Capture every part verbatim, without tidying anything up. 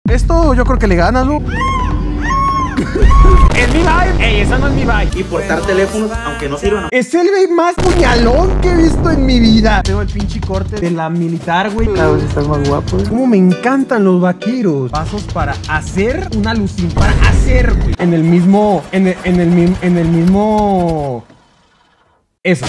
Esto yo creo que le ganas, ¿no? ¿Es mi vibe? Ey, esa no es mi vibe. Y portar teléfonos, aunque no sirvan. Es el babe más puñalón que he visto en mi vida. Tengo el pinche corte de la militar, güey. Cada vez estás más guapo, ¿eh? Cómo me encantan los vaqueros. Pasos para hacer una lucín. Para hacer, güey. En el mismo... En el, en el, mi- en el mismo... Eso.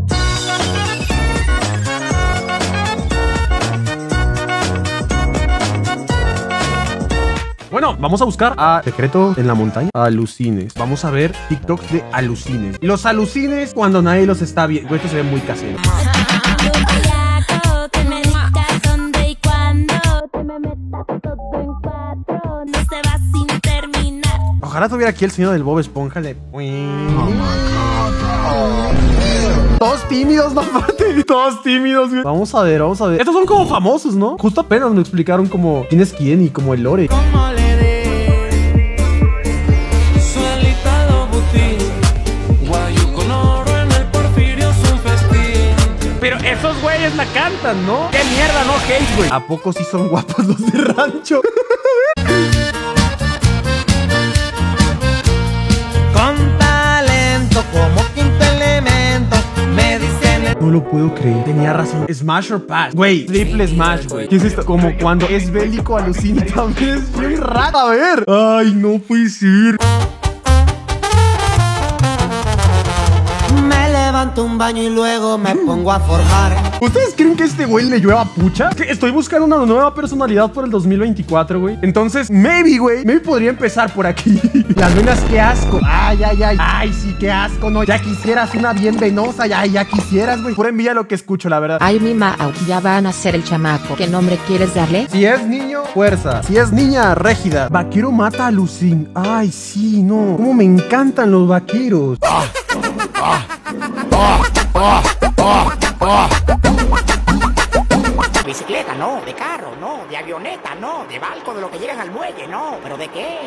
Bueno, vamos a buscar a Secreto en la Montaña. Alucines. Vamos a ver TikToks de alucines. Los alucines cuando nadie los está viendo. Esto se ve muy casero. Ojalá tuviera aquí el sonido del Bob Esponja de... Todos tímidos, no aparte. Todos tímidos, güey. Vamos a ver, vamos a ver. Estos son como famosos, ¿no? Justo apenas me explicaron como quién es quién y como el lore. Pero esos güeyes la cantan, ¿no? ¡Qué mierda, no hate, güey! ¿A poco sí son guapos los de rancho? Con talento como quinto elemento, me dicen... No lo puedo creer. Tenía razón. Smash or Pass. Güey, triple Smash, güey. ¿Qué es esto? Como cuando es bélico alucina también. Es bien raro. A ver. Ay, no puede ser. Me levanto un baño y luego me pongo a forjar. ¿Ustedes creen que a este güey le llueva pucha? Es que estoy buscando una nueva personalidad por el dos mil veinticuatro, güey. Entonces, maybe, güey. Maybe podría empezar por aquí. Las venas, qué asco. Ay, ay, ay. Ay, sí, qué asco, no. Ya quisieras una bien venosa. Ya, ya quisieras, güey. Pura envidia lo que escucho, la verdad. Ay, mi Mau, ya va a nacer el chamaco. ¿Qué nombre quieres darle? Si es niño, fuerza. Si es niña, régida. Vaquero mata a Lucín. Ay, sí, no. Cómo me encantan los vaqueros. Ah, ah, ah, ah, ah, ah. Bicicleta, no. De carro, no. De avioneta, no. De barco, de lo que llegan al muelle, no. ¿Pero de qué?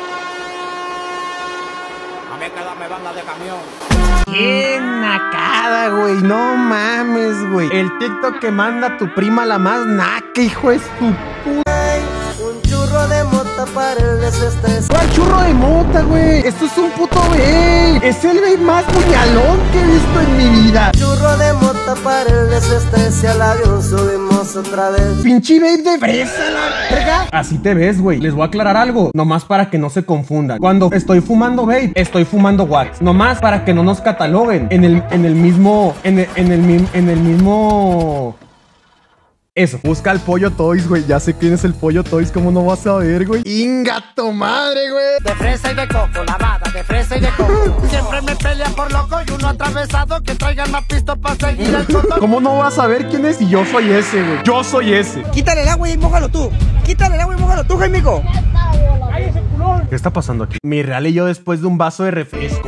A mí que dame banda de camión. ¡Qué nacada, güey! No mames, güey. El TikTok que manda tu prima la más naca, hijo de su puta. Un churro de mota para el desestrés. ¿Cuál churro de mota, güey? Esto es un puto babe. Es el babe más puñalón que he visto en mi vida. Churro de mota para el desestrés. Y al avión subimos otra vez. Pinche babe de fresa, la verga. Así te ves, güey. Les voy a aclarar algo. Nomás para que no se confundan. Cuando estoy fumando vape, estoy fumando wax. Nomás para que no nos cataloguen en el, en el mismo... En el, en el, mi- en el mismo... Eso. Busca el Pollo Toys, güey. Ya sé quién es el Pollo Toys. ¿Cómo no vas a ver, güey? ¡Ingato madre, güey! De fresa y de coco, lavada, de fresa y de coco. Siempre me pelean por loco y uno atravesado que traigan más pisto para seguir el coto. ¿Cómo no vas a ver quién es? Y yo soy ese, güey. Yo soy ese. Quítale el agua y mójalo tú. Quítale el agua y mójalo tú, Jaimico. ¿Qué está pasando aquí? Mi real y yo después de un vaso de refresco.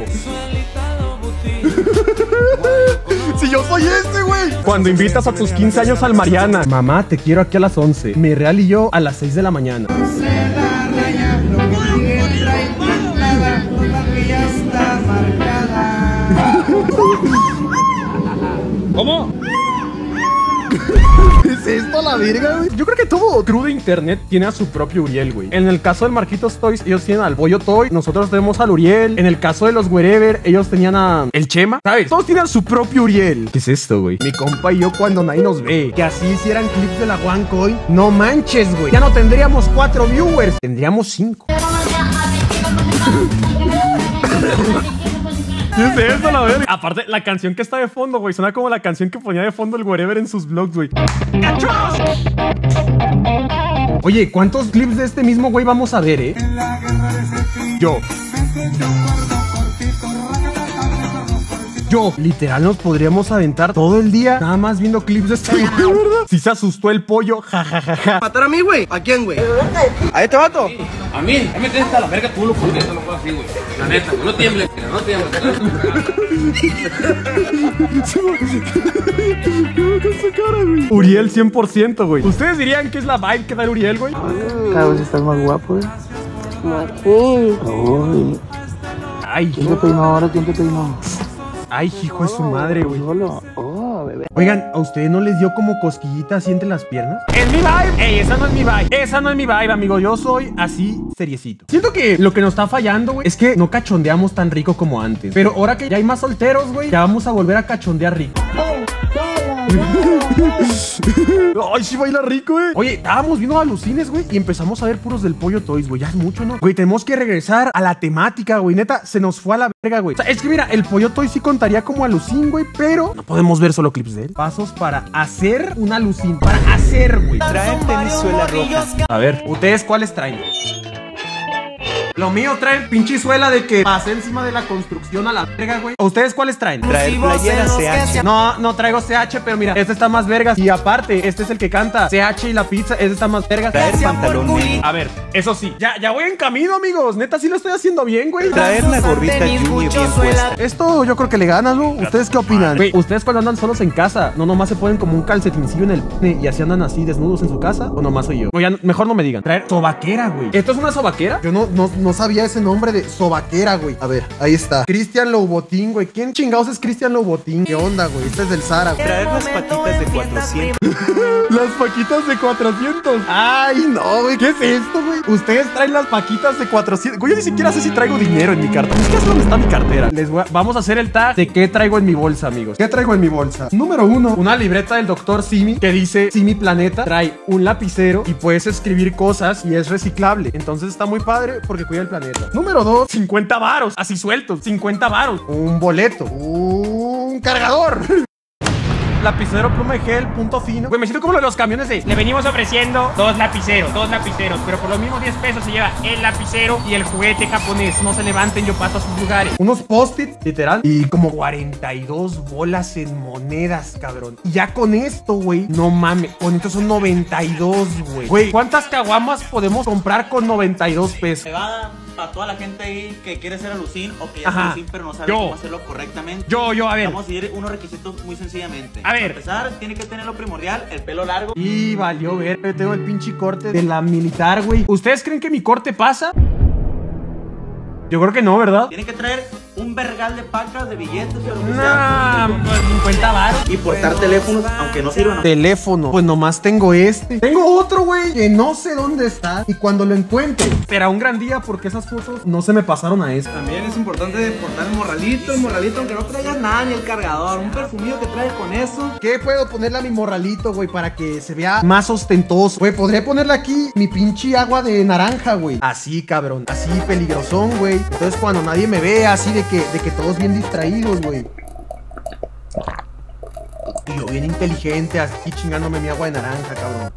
Si yo soy ese, güey. Cuando invitas a tus quince años al Mariana. Mamá, te quiero aquí a las once. Mi real y yo a las seis de la mañana. ¿Cómo? ¿Qué es esto a la verga, güey? Yo creo que todo crew de internet tiene a su propio Uriel, güey. En el caso del Marquitos Toys, ellos tienen al Pollo Toy. Nosotros tenemos al Uriel. En el caso de los Wherever, ellos tenían a el Chema, ¿sabes? Todos tienen su propio Uriel. ¿Qué es esto, güey? Mi compa y yo cuando nadie nos ve. Que así hicieran clips de la OneCoin. No manches, güey. Ya no tendríamos cuatro viewers. Tendríamos cinco. ¿Qué es eso, la verga? Aparte, la canción que está de fondo, güey, suena como la canción que ponía de fondo el Wherever en sus vlogs, güey. ¡Cachos! Oye, ¿cuántos clips de este mismo güey vamos a ver, eh? Yo. Yo, literal, nos podríamos aventar todo el día nada más viendo clips de este güey, ¿verdad? Si se asustó el pollo, jajajaja. Ja, ja, ja. ¿Matar a mí, güey? ¿A quién, güey? ¿A este vato? A mí, a mí te a la verga, tú lo puedes, eso no puedo así, güey. La neta, güey, no tiembles, no tiembles. Uriel cien por ciento, güey. ¿Ustedes dirían que es la vibe que da el Uriel, güey? Cada vez estás más guapo, ¿eh? Uy. Ay, ¿Quién te peinó ahora? ¿Quién te peinó? ay, hijo de su madre, güey. Solo. Oh, bebé. güey. Oigan, ¿a ustedes no les dio como cosquillita así entre las piernas? ¿Es mi vibe? Ey, esa no es mi vibe. Esa no es mi vibe, amigo. Yo soy así seriecito. Siento que lo que nos está fallando, güey, es que no cachondeamos tan rico como antes. Pero ahora que ya hay más solteros, güey, ya vamos a volver a cachondear rico. Ay, sí baila rico, güey. Oye, estábamos viendo alucines, güey, y empezamos a ver puros del Pollo Toys, güey. Ya es mucho, ¿no? Güey, tenemos que regresar a la temática, güey. Neta, se nos fue a la verga, güey. O sea, es que mira, el Pollo Toys sí contaría como alucín, güey, pero no podemos ver solo clips de él. Pasos para hacer un alucín. Para hacer, güey. Trae tenisuela roja. A ver, ¿ustedes cuáles traen? Lo mío trae pinche suela de que pasé encima de la construcción a la verga, güey. ¿Ustedes cuáles traen? Traer playera C H. No, no traigo C H, pero mira, este está más vergas. Y aparte, este es el que canta C H y la pizza, este está más vergas. Traer pantalón negro. A ver, eso sí, ya, ya voy en camino, amigos. Neta, sí lo estoy haciendo bien, güey. Traer la gorrita Junior bien puesta. Esto yo creo que le gana, ¿no? ¿Ustedes qué opinan? Güey, ¿ustedes cuando andan solos en casa, no nomás se ponen como un calcetincillo en el pene y así andan así desnudos en su casa? ¿O nomás soy yo? O ya, mejor no me digan. Traer sobaquera, güey. ¿Esto es una sobaquera? Yo no, no, no sabía ese nombre de sobaquera, güey. A ver, ahí está. Cristian Louboutin, güey. ¿Quién chingados es Cristian Louboutin? ¿Qué onda, güey? Este es del Zara, güey. Traer las patitas de cuatrocientos. Las paquitas de cuatrocientos. Ay, no, güey. ¿Qué es esto, güey? Ustedes traen las paquitas de cuatrocientos. Güey, yo ni siquiera sé si traigo dinero en mi carta. Ni siquiera sé dónde está mi cartera. Les voy a... Vamos a hacer el tag de qué traigo en mi bolsa, amigos. ¿Qué traigo en mi bolsa? Número uno, una libreta del doctor Simi que dice Simi Planeta. Trae un lapicero y puedes escribir cosas y es reciclable. Entonces está muy padre porque cuida el planeta. Número dos, cincuenta varos. Así sueltos. cincuenta varos. Un boleto. Un cargador. Lapicero, pluma de gel, punto fino. Güey, me siento como lo de los camiones de... Le venimos ofreciendo dos lapiceros, dos lapiceros, pero por los mismos diez pesos se lleva el lapicero y el juguete japonés. No se levanten, yo paso a sus lugares. Unos post-its, literal. Y como cuarenta y dos bolas en monedas, cabrón. Y ya con esto, güey, no mames. Con esto son noventa y dos, güey. Güey, ¿cuántas caguamas podemos comprar con noventa y dos pesos? Se va para toda la gente ahí que quiere ser alucín o que ya es Ajá. alucín pero no sabe Yo. cómo hacerlo correctamente. Yo, yo, a ver. Vamos a seguir unos requisitos muy sencillamente. A ver. Para empezar, tiene que tener lo primordial, el pelo largo. Y valió ver. Yo tengo el pinche corte de la militar, güey. ¿Ustedes creen que mi corte pasa? Yo creo que no, ¿verdad? Tiene que traer un vergal de pacas, de billetes, de lo que Nah, sea. cincuenta varos. Y portar teléfonos, aunque no sirvan. Teléfono. Pues nomás tengo este. Tengo otro, güey, que no sé dónde está. Y cuando lo encuentre, será un gran día porque esas fotos no se me pasaron a esta. También es importante portar el morralito, el morralito aunque no traigas nada ni el cargador, un perfumillo que traes con eso. ¿Qué puedo ponerle a mi morralito, güey, para que se vea más ostentoso? Güey, podría ponerle aquí mi pinche agua de naranja, güey. Así, cabrón. Así, peligrosón, güey. Entonces, cuando nadie me vea, así de que, de que todos bien distraídos, güey. Y yo bien inteligente, así chingándome mi agua de naranja, cabrón.